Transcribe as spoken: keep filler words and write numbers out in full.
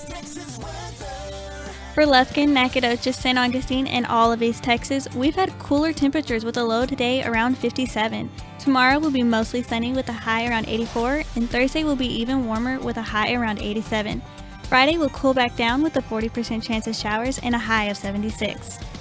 For Lufkin, Nacogdoches, Saint Augustine, and all of East Texas, we've had cooler temperatures with a low today around fifty-seven. Tomorrow will be mostly sunny with a high around eighty-four, and Thursday will be even warmer with a high around eighty-seven. Friday will cool back down with a forty percent chance of showers and a high of seventy-six.